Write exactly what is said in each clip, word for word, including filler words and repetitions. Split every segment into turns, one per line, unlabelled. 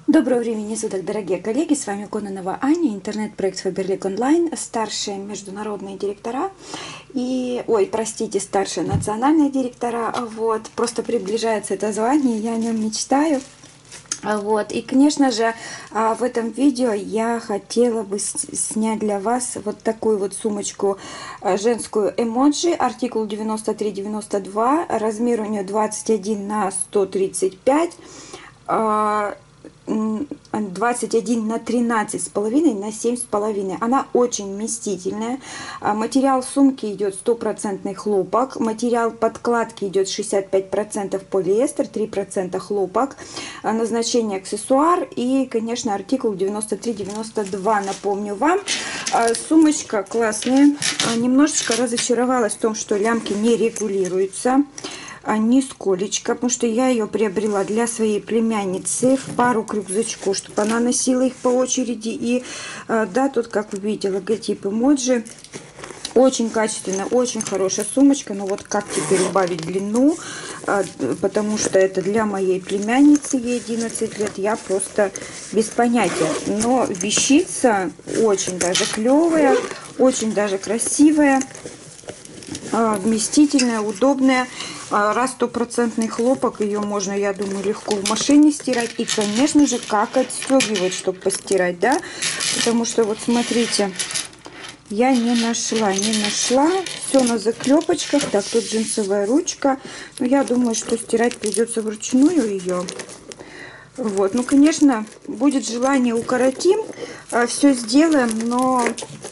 Доброго времени суток, дорогие коллеги, с вами Кононова Аня, интернет-проект Faberlic Online, старшие международные директора и, ой, простите, старшие национальные директора, вот, просто приближается это звание, я о нем мечтаю. Вот, и, конечно же, в этом видео я хотела бы снять для вас вот такую вот сумочку женскую эмоджи, артикул девяносто три девяносто два, размер у нее двадцать один на сто тридцать пять, двадцать один на тринадцать с половиной на семь с половиной. Она очень вместительная. Материал сумки идет стопроцентный хлопок. Материал подкладки идет шестьдесят пять процентов полиэстер, три процента хлопок. Назначение аксессуар и, конечно, артикул девяносто три девяносто два. Напомню вам. Сумочка классная. Немножечко разочаровалась в том, что лямки не регулируются. Нисколечко, потому что я ее приобрела для своей племянницы в пару к рюкзачку, чтобы она носила их по очереди. И да, тут, как вы видите, логотип эмоджи. Очень качественная, очень хорошая сумочка. Но вот как теперь убавить длину, потому что это для моей племянницы, ей одиннадцать лет, я просто без понятия. Но вещица очень даже клевая, очень даже красивая, вместительная, удобная. Раз стопроцентный хлопок, ее можно, я думаю, легко в машине стирать. И, конечно же, как отстегивать, чтобы постирать, да? Потому что, вот смотрите, я не нашла, не нашла. Все на заклепочках. Так, тут джинсовая ручка. Но я думаю, что стирать придется вручную ее. Вот, ну, конечно, будет желание, укоротим, все сделаем, но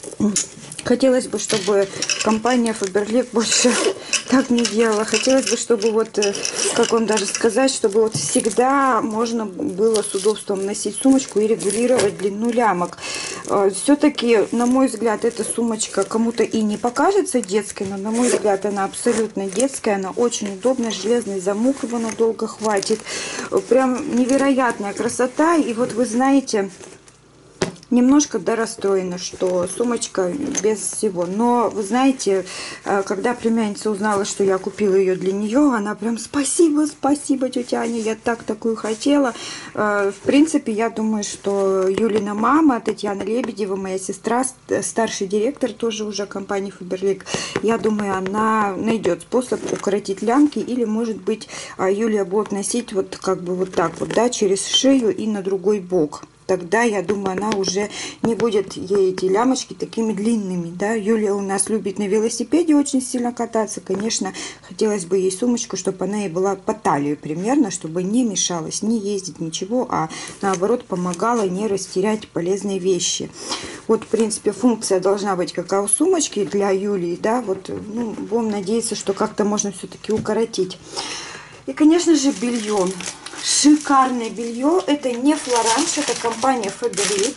хотелось бы, чтобы компания Faberlic больше так не делала. Хотелось бы, чтобы вот, как вам даже сказать, чтобы вот всегда можно было с удобством носить сумочку и регулировать длину лямок. Все-таки, на мой взгляд, эта сумочка кому-то и не покажется детской, но, на мой взгляд, она абсолютно детская, она очень удобная, железный замок его надолго хватит. Прям невероятная красота. И вот вы знаете, немножко да расстроена, что сумочка без всего. Но вы знаете, когда племянница узнала, что я купила ее для нее, она прям: спасибо, спасибо, тетя Аня, я так такую хотела. В принципе, я думаю, что Юлина мама, Татьяна Лебедева, моя сестра, старший директор тоже уже компании Faberlic, я думаю, она найдет способ укоротить лямки, или, может быть, Юлия будет носить вот как бы вот так вот, да, через шею и на другой бок. Тогда, я думаю, она уже не будет ей эти лямочки такими длинными, да. Юлия у нас любит на велосипеде очень сильно кататься. Конечно, хотелось бы ей сумочку, чтобы она ей была по талию примерно, чтобы не мешалась, не ездить, ничего, а наоборот помогала не растерять полезные вещи. Вот, в принципе, функция должна быть как у сумочки для Юлии, да. Вот, ну, будем надеяться, что как-то можно все-таки укоротить. И, конечно же, белье. Шикарное белье. Это не Флоранж, это компания Faberlic.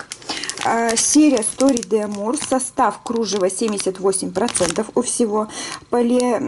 Серия Story de Amour. Состав кружева семьдесят восемь процентов у всего. Поле...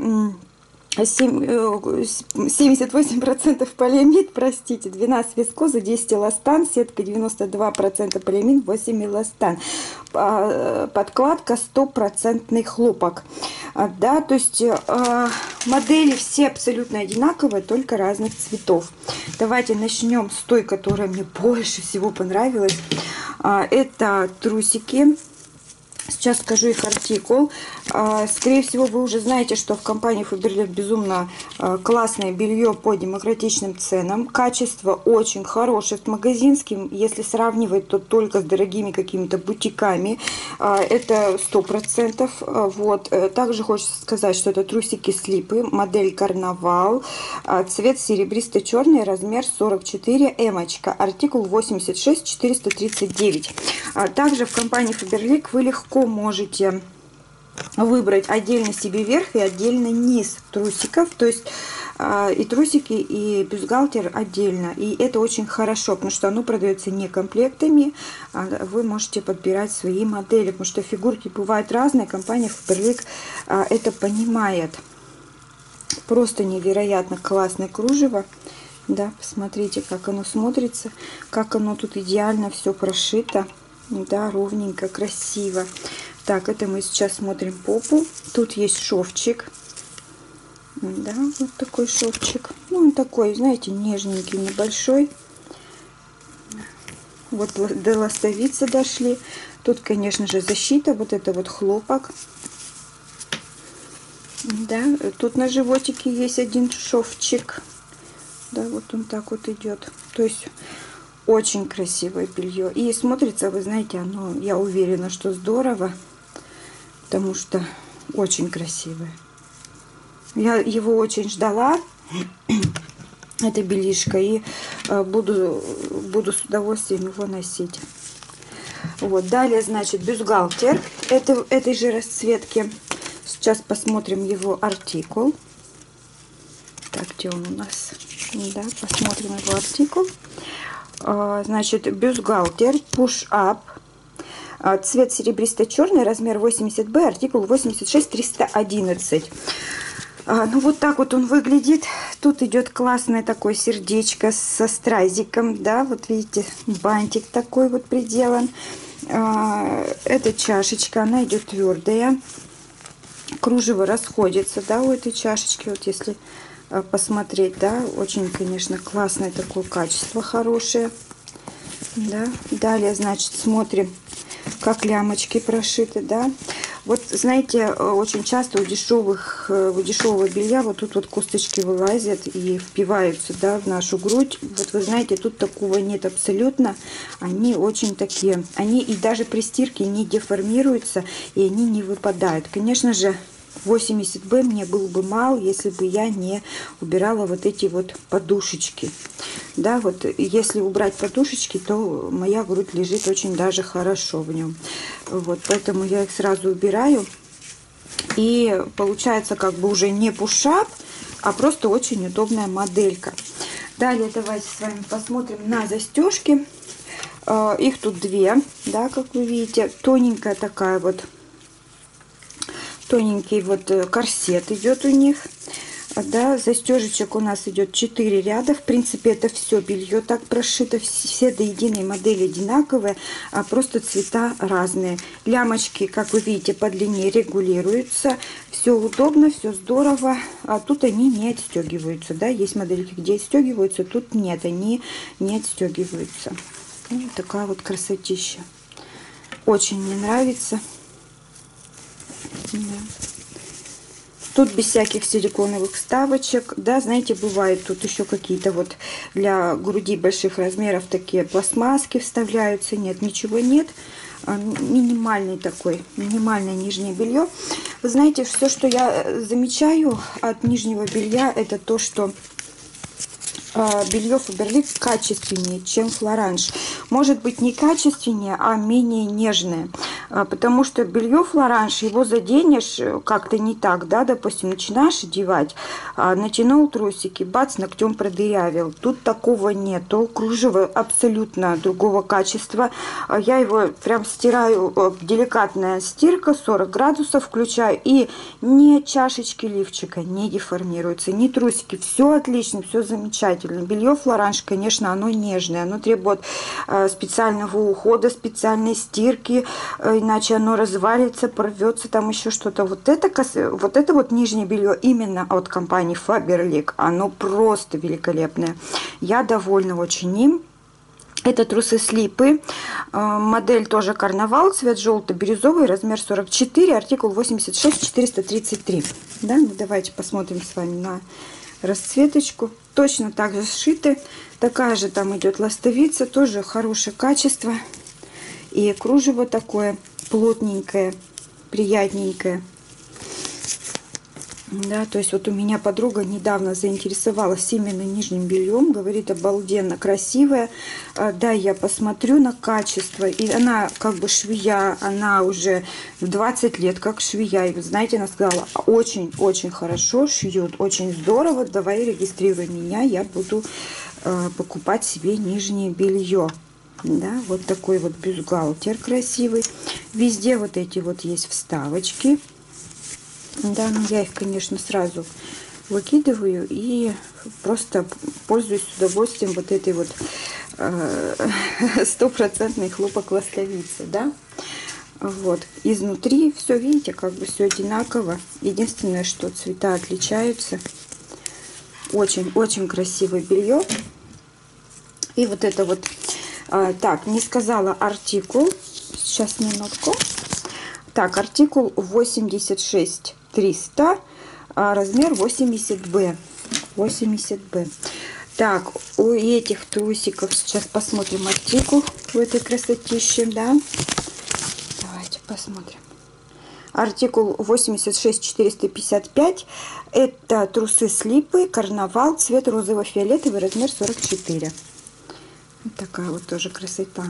семьдесят восемь процентов полиамид, простите, двенадцать вискоза, десять эластан, сетка девяносто два процента полиамид, восемь эластан. Подкладка стопроцентный хлопок. Да, то есть модели все абсолютно одинаковые, только разных цветов. Давайте начнем с той, которая мне больше всего понравилась. Это трусики. Сейчас скажу их артикул. Скорее всего, вы уже знаете, что в компании Faberlic безумно классное белье по демократичным ценам. Качество очень хорошее. С магазинским, если сравнивать, то только с дорогими какими-то бутиками. Это сто процентов. Вот. Также хочется сказать, что это трусики слипы. Модель Карнавал. Цвет серебристо-черный. Размер сорок четыре. Эмочка. Артикул восемьдесят шесть четыреста тридцать девять. Также в компании Faberlic вы легко можете выбрать отдельно себе верх и отдельно низ трусиков, то есть э, и трусики, и бюстгальтер отдельно. И это очень хорошо, потому что оно продается не комплектами, а вы можете подбирать свои модели, потому что фигурки бывают разные, компания Faberlic э, это понимает. Просто невероятно классное кружево. Да, посмотрите, как оно смотрится, как оно тут идеально все прошито. Да, ровненько, красиво. Так, это мы сейчас смотрим попу. Тут есть шовчик. Да, вот такой шовчик. Ну, он такой, знаете, нежненький, небольшой. Вот до ластовицы дошли. Тут, конечно же, защита. Вот это вот хлопок. Да, тут на животике есть один шовчик. Да, вот он так вот идет. То есть очень красивое белье. И смотрится, вы знаете, оно, я уверена, что здорово. Потому что очень красивое. Я его очень ждала. Это бельишко. И буду, буду с удовольствием его носить. Вот. Далее, значит, бюстгальтер. Это, этой же расцветки. Сейчас посмотрим его артикул. Так, где он у нас? Да, посмотрим его артикул. Значит, бюстгальтер, push-up. Цвет серебристо-черный, размер восемьдесят бэ, артикул восемьдесят шесть триста одиннадцать. Ну, вот так вот он выглядит. Тут идет классное такое сердечко со стразиком. Да, вот видите, бантик такой вот приделан. Эта чашечка, она идет твердая. Кружево расходится, да, у этой чашечки. Вот если посмотреть, да, очень, конечно, классное такое качество, хорошее. Да. Далее, значит, смотрим, как лямочки прошиты, да. Вот, знаете, очень часто у дешевых, у дешевого белья вот тут вот косточки вылазят и впиваются, да, в нашу грудь. Вот вы знаете, тут такого нет абсолютно. Они очень такие, они и даже при стирке не деформируются, и они не выпадают. Конечно же, восемьдесят бэ мне было бы мало, если бы я не убирала вот эти вот подушечки. Да, вот если убрать подушечки, то моя грудь лежит очень даже хорошо в нем. Вот, поэтому я их сразу убираю. И получается как бы уже не пушап, а просто очень удобная моделька. Далее давайте с вами посмотрим на застежки. Их тут две, да, как вы видите. Тоненькая такая вот, тоненький вот корсет идет у них. Да, застежечек у нас идет четыре ряда. В принципе, это все белье так прошито. Все до единой модели одинаковые, а просто цвета разные. Лямочки, как вы видите, по длине регулируются. Все удобно, все здорово. А тут они не отстегиваются. Да, есть модельки, где отстегиваются, тут нет, они не отстегиваются. Вот такая вот красотища. Очень мне нравится. Да. Тут без всяких силиконовых вставочек. Да, знаете, бывает тут еще какие-то вот для груди больших размеров такие пластмасски вставляются. Нет, ничего нет. Минимальный такой, минимальное нижнее белье. Вы знаете, все, что я замечаю от нижнего белья, это то, что белье Фаберлик качественнее, чем Флоранж. Может быть, не качественнее, а менее нежное. Потому что белье Флоранж, его заденешь как-то не так, да, допустим, начинаешь одевать, натянул трусики, бац, ногтем продырявил. Тут такого нету. Кружево абсолютно другого качества. Я его прям стираю, деликатная стирка, сорок градусов включаю, и ни чашечки лифчика не деформируются, ни трусики. Все отлично, все замечательно. Белье Флоранж, конечно, оно нежное, оно требует э, специального ухода, специальной стирки, э, иначе оно развалится, порвется, там еще что-то. Вот это, вот это вот нижнее белье именно от компании Faberlic, оно просто великолепное. Я довольна очень им. Это трусы слипы, модель тоже карнавал, цвет желто-бирюзовый, размер сорок четыре, артикул восемьдесят шесть четыреста тридцать три. Да, ну давайте посмотрим с вами на расцветочку. Точно так же сшиты, такая же там идет ластовица, тоже хорошее качество. И кружево такое плотненькое, приятненькое. Да, то есть вот у меня подруга недавно заинтересовалась именно нижним бельем, говорит, обалденно красивая. Да, я посмотрю на качество, и она как бы швея, она уже в двадцать лет как швея, и вы знаете, она сказала, очень-очень хорошо шьют, очень здорово, давай регистрируй меня, я буду э, покупать себе нижнее белье. Да, вот такой вот бюстгальтер красивый, везде вот эти вот есть вставочки. Да, но я их, конечно, сразу выкидываю и просто пользуюсь с удовольствием вот этой вот стопроцентной хлопок ластовицы, да. Вот, изнутри все, видите, как бы все одинаково. Единственное, что цвета отличаются. Очень-очень красивое белье. И вот это вот Так, не сказала артикул. Сейчас, минутку. Так, артикул восемьдесят шесть триста, размер восемьдесят бэ. восемьдесят бэ. Так, у этих трусиков сейчас посмотрим артикул в этой красотище, да. Давайте посмотрим. Артикул восемьдесят шесть четыреста пятьдесят пять. Это трусы слипы, карнавал, цвет розово-фиолетовый, размер сорок четыре. Вот такая вот тоже красота.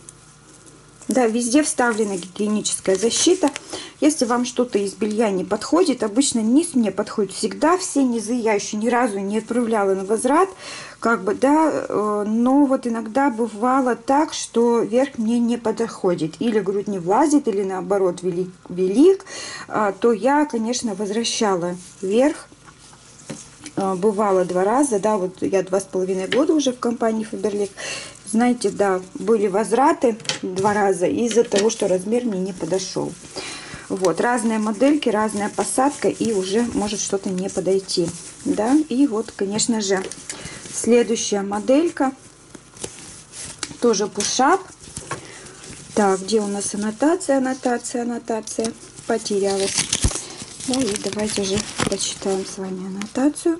Да, везде вставлена гигиеническая защита. Если вам что-то из белья не подходит, обычно низ мне подходит всегда, все низы я еще ни разу не отправляла на возврат, как бы, да, но вот иногда бывало так, что верх мне не подходит, или грудь не влазит, или наоборот велик, велик, то я, конечно, возвращала верх. Бывало два раза, да, вот я два с половиной года уже в компании Faberlic. Знаете, да, были возвраты два раза из-за того, что размер мне не подошел. Вот, разные модельки, разная посадка, и уже может что-то не подойти, да. И вот, конечно же, следующая моделька, тоже пушап. Так, где у нас аннотация, аннотация, аннотация, потерялась. Да, и давайте уже прочитаем с вами аннотацию.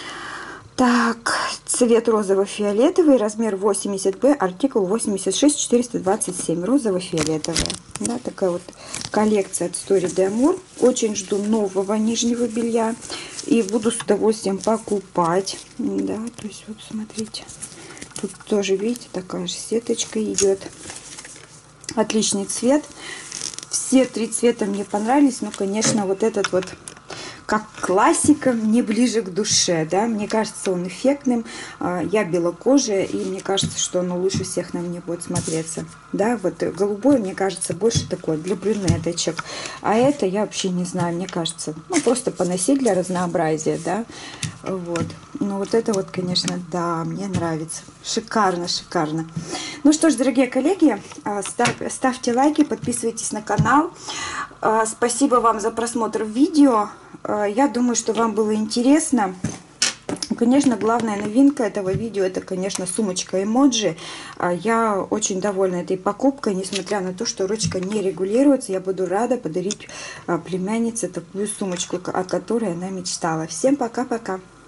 Так, цвет розово-фиолетовый, размер восемьдесят бэ, артикул восемьдесят шесть четыреста двадцать семь, розово-фиолетовая. Да, такая вот коллекция от Story d'Amour. Очень жду нового нижнего белья и буду с удовольствием покупать. Да, то есть вот смотрите, тут тоже, видите, такая же сеточка идет. Отличный цвет. Все три цвета мне понравились, но, конечно, вот этот вот как классика мне ближе к душе, да, мне кажется, он эффектным, я белокожая, и мне кажется, что оно лучше всех на мне будет смотреться, да, вот голубой, мне кажется, больше такой для брюнеточек, а это я вообще не знаю, мне кажется, ну, просто поносить для разнообразия, да, вот, ну, вот это вот, конечно, да, мне нравится, шикарно, шикарно. Ну что ж, дорогие коллеги, став, ставьте лайки, подписывайтесь на канал, спасибо вам за просмотр видео. Я думаю, что вам было интересно. Конечно, главная новинка этого видео — это, конечно, сумочка эмоджи. Я очень довольна этой покупкой, несмотря на то, что ручка не регулируется. Я буду рада подарить племяннице такую сумочку, о которой она мечтала. Всем пока-пока!